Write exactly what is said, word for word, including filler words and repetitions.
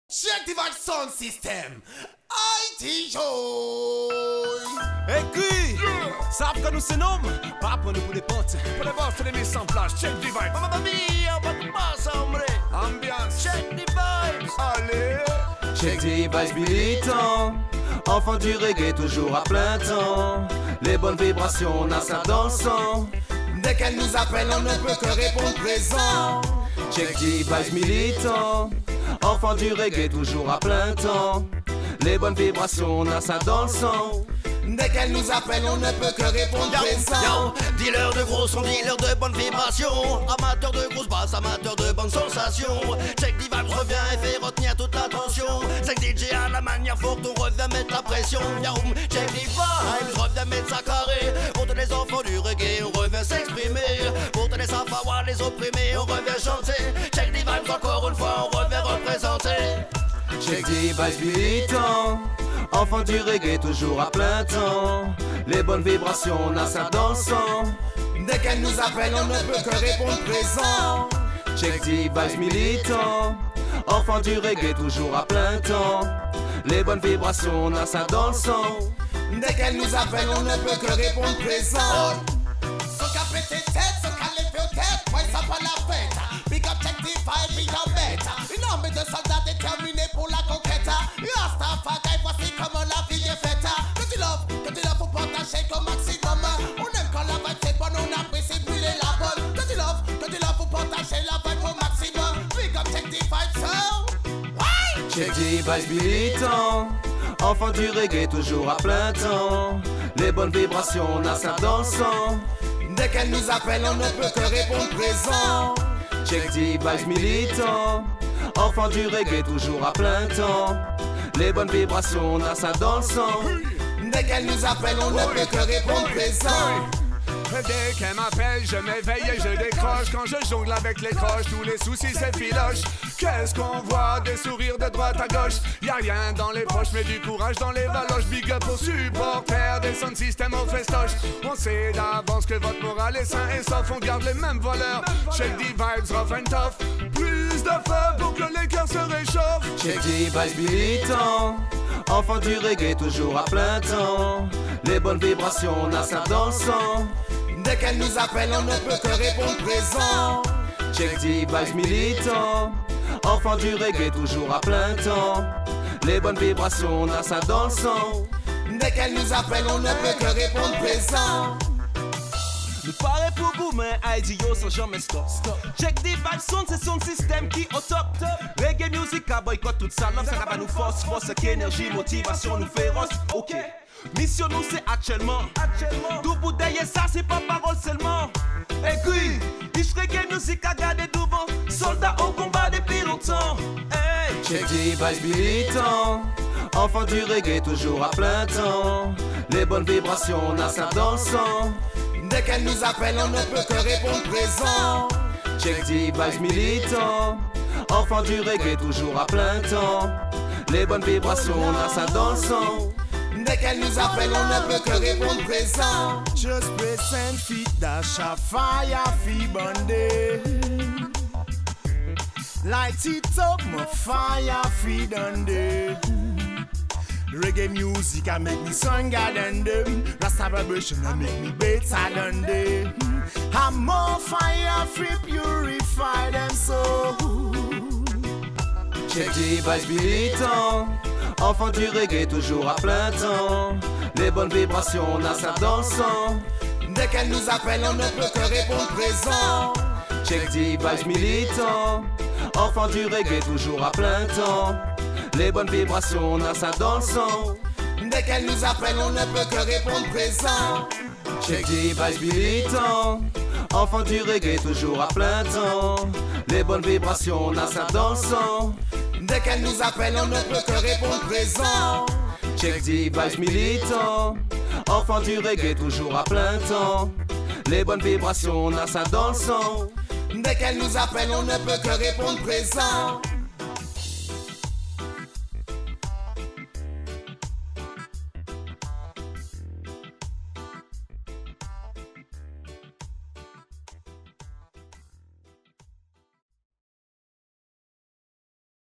Check the vibe sound system. I T Joy. Écris, yeah. Savent que nous c'est nomme, pas pour nous pour les potes. Pour les boss, les mises en place, check the vibe. Mamma mia, on va tout passer, hombre. Ambiance, check the vibes. Allez. Check the vibes militant. Enfant du reggae toujours à plein temps. Les bonnes vibrations, on a ça dans le sang. Dès qu'elle nous appelle, on ne peut que répondre présent. Check the vibes militant. Enfant du reggae toujours à plein temps. Les bonnes vibrations, on a ça dans le sang. Dès qu'elle nous appelle, on ne peut que répondre présent. Dealer de gros sons, dealer de bonnes vibrations. Amateur de grosses basses, amateur de bonnes sensations. Check the vibes revient et fait retenir toute l'attention. Check D J à la manière forte, on revient mettre la pression. Yaoum, check the vibes, revient mettre sa carré. Pour tous les enfants du reggae, on revient s'exprimer. Pour tous les safawas, les opprimés, on revient chanter. Check the vibes encore une fois, on revient représenter. Check the vibes militant. Enfant du reggae toujours à plein temps. Les bonnes vibrations, on a ça dans le sang. Dès qu'elle nous appelle, on ne peut que répondre présent. Check the vibes militant. Enfant du reggae toujours à plein temps. Les bonnes vibrations, on a ça dans le sang. Dès qu'elle nous appelle, on ne peut que répondre présent. So qu'a pété tête, so qu'a levé tête, moi ça pas la fête. Big up check the vibe, big up bête. Une armée de soldats déterminés pour la conquête. Rastafari, voici comment la vie est faite. Que tu love, que tu love pour partager au maximum. On aime quand la vibe c'est bonne, on apprécie brûler la bonne. Que tu love, que tu love pour partager la vibe au maximum. Big up check the vibe, so ouais. Check the vibes militant. Enfant du reggae toujours à plein temps. Les bonnes vibrations, on a ça dans le sang. Dès qu'elle nous appelle, on ne peut que répondre présent. Check the vibes militant. Enfant du reggae toujours à plein temps. Les bonnes vibrations, on a ça dans le sang. Dès qu'elle nous appelle, on ne peut que répondre présent. Dès qu'elle m'appelle, je m'éveille et je décroche. Quand je jongle avec les croches, tous les soucis s'effilochent. Qu'est-ce qu'on voit? Des sourires de droite à gauche. Y'a rien dans les poches, mais du courage dans les valoches. Big up aux supporters des sound systems au festoche. On sait d'avance que votre moral est sain et sauf. On garde les mêmes voleurs. Check the vibes rough and tough. Plus de feu pour que les cœurs se réchauffent. Check the vibes militant. Enfant du reggae toujours à plein temps. Les bonnes vibrations, on a ça dans le sang. Dès qu'elle nous appelle, on ne peut que répondre présent. Check the vibes militant. Enfant du reggae toujours à plein temps. Les bonnes vibrations, on a ça dans le sang. Dès qu'elle nous appelle, on ne peut que répondre présent. Nous paraît pour vous, mais I D yo sans jamais stop. Check the vibes sound, c'est son système qui au top. Reggae music a boycott toute ça, l'homme ça va nous force, force qu'énergie, motivation nous féroce. Ok, mission nous c'est actuellement. Tout bout derrière ça c'est pas parole seulement. Écoute, ich reggae music a gardé devant. Soldats au combat depuis longtemps. Hey. Check the vibes militant. Enfant du reggae toujours à plein temps. Les bonnes vibrations, on a ça dans le sang. Dès qu'elle nous appelle, on ne peut que répondre présent. Check the vibes militant. Enfant du reggae toujours à plein temps. Les bonnes vibrations, on a ça dans le sang. Dès qu'elle nous appelle, on ne peut que répondre présent. Just present feet dash a fire fi bande. Light it up, my fire fi dande. Reggae music I make me stronger than them. Rasta vibration I make me better than them. I'm more fire free, purify them so. Check the vibes militant. Enfant du reggae toujours à plein temps. Les bonnes vibrations, on a ça dans le sang. Dès qu'elle nous appelle, on ne peut que répondre présent. Check the vibes militant. Enfant du reggae toujours à plein temps. Les bonnes vibrations, on a ça dans le sang. Dès qu'elle nous appelle, on ne peut que répondre présent. Check the vibes militant. Enfant du reggae toujours à plein temps. Les bonnes vibrations, on a ça dans le sang. Dès qu'elle nous appelle, on ne peut que répondre présent. Check the vibes militant. Enfant du reggae toujours à plein temps. Les bonnes vibrations, on a ça dans le sang. Dès qu'elle nous appelle, on ne peut que répondre présent.